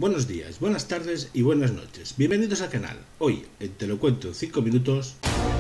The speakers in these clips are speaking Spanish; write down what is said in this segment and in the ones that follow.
Buenos días, buenas tardes y buenas noches. Bienvenidos al canal. Hoy, Te lo cuento en 5 minutos...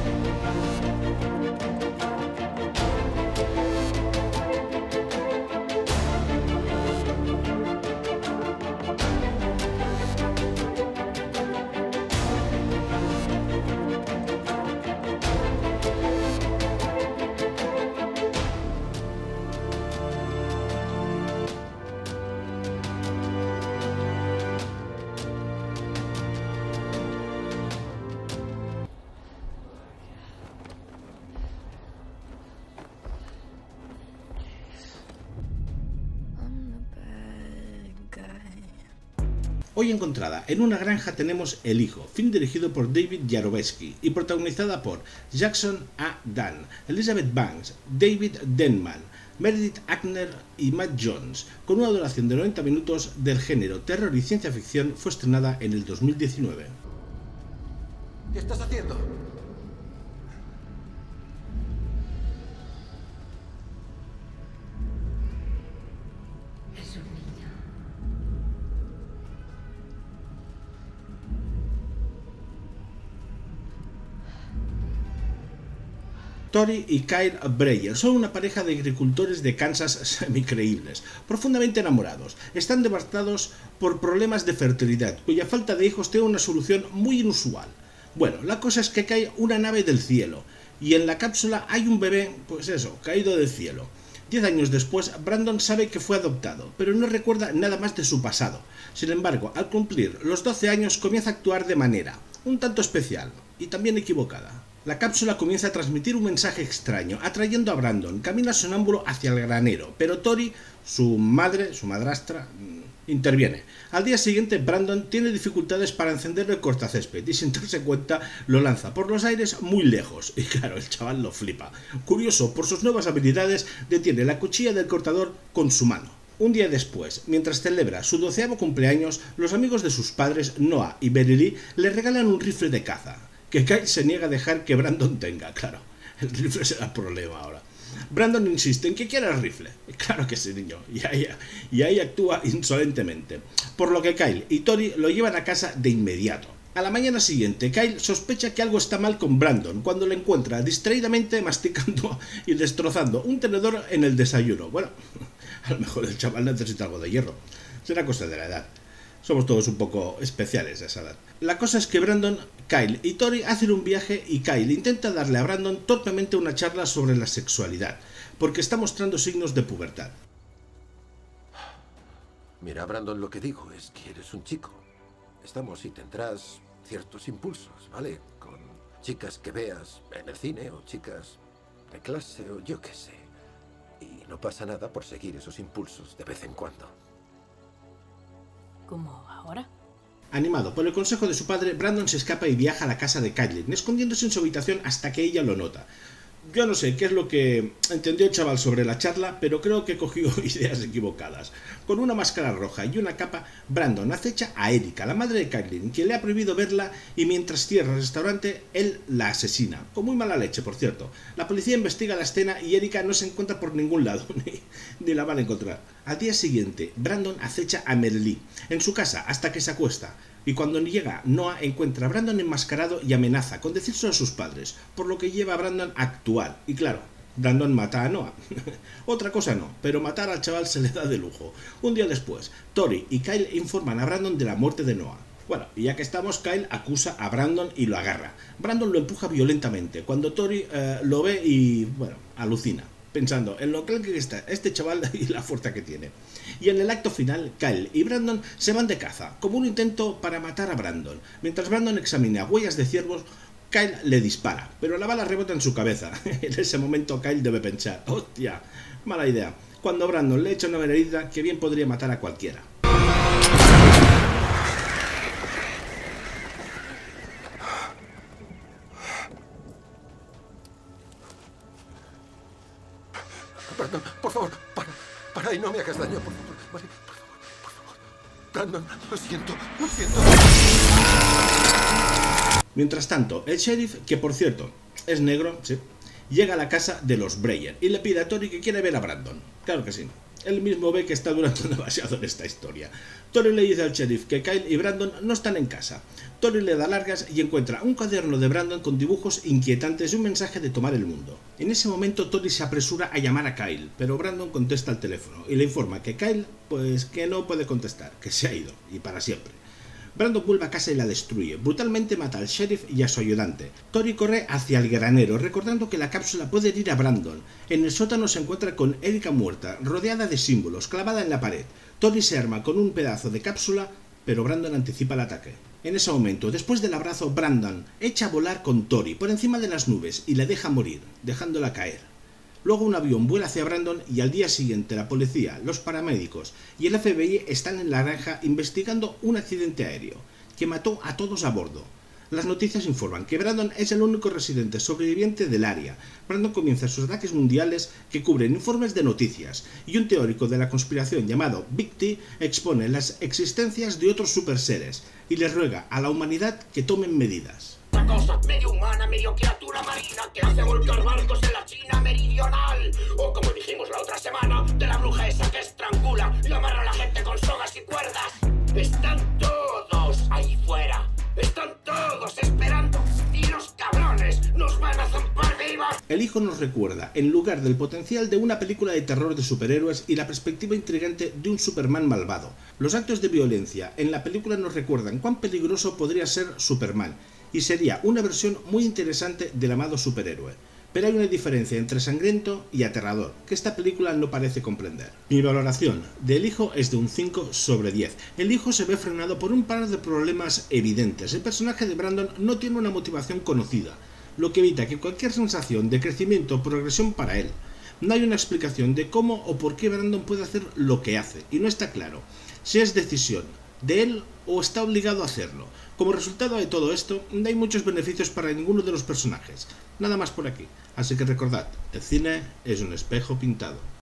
Hoy encontrada en una granja tenemos El Hijo, film dirigido por David Yarovesky y protagonizada por Jackson A. Dunn, Elizabeth Banks, David Denman, Meredith Agner y Matt Jones. Con una duración de 90 minutos del género terror y ciencia ficción, fue estrenada en el 2019. ¿Qué estás haciendo? Es un niño. Tori y Kyle Breyer son una pareja de agricultores de Kansas semicreíbles, profundamente enamorados. Están devastados por problemas de fertilidad, cuya falta de hijos tiene una solución muy inusual. Bueno, la cosa es que cae una nave del cielo, y en la cápsula hay un bebé, pues eso, caído del cielo. 10 años después, Brandon sabe que fue adoptado, pero no recuerda nada más de su pasado. Sin embargo, al cumplir los 12 años comienza a actuar de manera un tanto especial, y también equivocada. La cápsula comienza a transmitir un mensaje extraño, atrayendo a Brandon. Camina sonámbulo hacia el granero, pero Tori, su madrastra, interviene. Al día siguiente, Brandon tiene dificultades para encender el cortacésped y sin darse cuenta lo lanza por los aires muy lejos. Y claro, el chaval lo flipa. Curioso, por sus nuevas habilidades, detiene la cuchilla del cortador con su mano. Un día después, mientras celebra su 12º cumpleaños, los amigos de sus padres, Noah y Beryl, le regalan un rifle de caza, que Kyle se niega a dejar que Brandon tenga. Claro, el rifle será el problema ahora. Brandon insiste en que quiere el rifle. Claro que sí, niño. Y ahí actúa insolentemente. Por lo que Kyle y Tori lo llevan a casa de inmediato. A la mañana siguiente, Kyle sospecha que algo está mal con Brandon cuando lo encuentra distraídamente masticando y destrozando un tenedor en el desayuno. Bueno, a lo mejor el chaval necesita algo de hierro. Será cosa de la edad. Somos todos un poco especiales a esa edad. La cosa es que Brandon, Kyle y Tori hacen un viaje y Kyle intenta darle a Brandon torpemente una charla sobre la sexualidad, porque está mostrando signos de pubertad. Mira, Brandon, lo que digo es que eres un chico. Estamos y tendrás ciertos impulsos, ¿vale? Con chicas que veas en el cine o chicas de clase o yo qué sé. Y no pasa nada por seguir esos impulsos de vez en cuando. ¿Cómo ahora? Animado por el consejo de su padre, Brandon se escapa y viaja a la casa de Kyle, escondiéndose en su habitación hasta que ella lo nota. Yo no sé qué es lo que entendió el chaval sobre la charla, pero creo que cogió ideas equivocadas. Con una máscara roja y una capa, Brandon acecha a Erika, la madre de Kyle, quien le ha prohibido verla, y mientras cierra el restaurante, él la asesina. Con muy mala leche, por cierto. La policía investiga la escena y Erika no se encuentra por ningún lado, ni la van a encontrar. Al día siguiente, Brandon acecha a Merle en su casa hasta que se acuesta. Y cuando llega, Noah encuentra a Brandon enmascarado y amenaza con decírselo a sus padres, por lo que lleva a Brandon a actuar. Y claro, Brandon mata a Noah. Otra cosa no, pero matar al chaval se le da de lujo. Un día después, Tori y Kyle informan a Brandon de la muerte de Noah. Bueno, y ya que estamos, Kyle acusa a Brandon y lo agarra. Brandon lo empuja violentamente, cuando Tori lo ve y, bueno, alucina, pensando en lo que está este chaval y la fuerza que tiene. Y en el acto final, Kyle y Brandon se van de caza, como un intento para matar a Brandon. Mientras Brandon examina huellas de ciervos, Kyle le dispara, pero la bala rebota en su cabeza. En ese momento Kyle debe pensar, ¡hostia! Mala idea. Cuando Brandon le echa una herida que bien podría matar a cualquiera. Brandon, por favor, para y no me hagas daño, por favor. Vale, por favor. Brandon, lo siento. Mientras tanto, el sheriff, que por cierto es negro, sí, llega a la casa de los Breyer y le pide a Tori que quiere ver a Brandon. Claro que sí. Él mismo ve que está durando demasiado en esta historia. Tori le dice al sheriff que Kyle y Brandon no están en casa. Tori le da largas y encuentra un cuaderno de Brandon con dibujos inquietantes y un mensaje de tomar el mundo. En ese momento Tori se apresura a llamar a Kyle, pero Brandon contesta al teléfono y le informa que Kyle, pues que no puede contestar, que se ha ido, y para siempre. Brandon vuelve a casa y la destruye. Brutalmente mata al sheriff y a su ayudante. Tori corre hacia el granero, recordando que la cápsula puede herir a Brandon. En el sótano se encuentra con Erika muerta, rodeada de símbolos, clavada en la pared. Tori se arma con un pedazo de cápsula, pero Brandon anticipa el ataque. En ese momento, después del abrazo, Brandon echa a volar con Tori por encima de las nubes y la deja morir, dejándola caer. Luego un avión vuela hacia Brandon y al día siguiente la policía, los paramédicos y el FBI están en la granja investigando un accidente aéreo que mató a todos a bordo. Las noticias informan que Brandon es el único residente sobreviviente del área. Brandon comienza sus ataques mundiales que cubren informes de noticias y un teórico de la conspiración llamado Big T expone las existencias de otros superseres y les ruega a la humanidad que tomen medidas. Una cosa medio humana, medio criatura marina que hace volcar barcos en la China meridional. O como dijimos la otra semana, de la bruja esa que estrangula y amarra a la gente con sogas y cuerdas. Están todos ahí fuera. Están todos esperando. Y los cabrones nos van a zampar vivos. El hijo nos recuerda, en lugar del potencial de una película de terror de superhéroes y la perspectiva intrigante de un Superman malvado. Los actos de violencia en la película nos recuerdan cuán peligroso podría ser Superman. Y sería una versión muy interesante del amado superhéroe. Pero hay una diferencia entre sangriento y aterrador, que esta película no parece comprender. Mi valoración del hijo es de un 5 sobre 10. El hijo se ve frenado por un par de problemas evidentes. El personaje de Brandon no tiene una motivación conocida, lo que evita que cualquier sensación de crecimiento o progresión para él. No hay una explicación de cómo o por qué Brandon puede hacer lo que hace, y no está claro si es decisión de él o está obligado a hacerlo. Como resultado de todo esto, no hay muchos beneficios para ninguno de los personajes. Nada más por aquí. Así que recordad, el cine es un espejo pintado.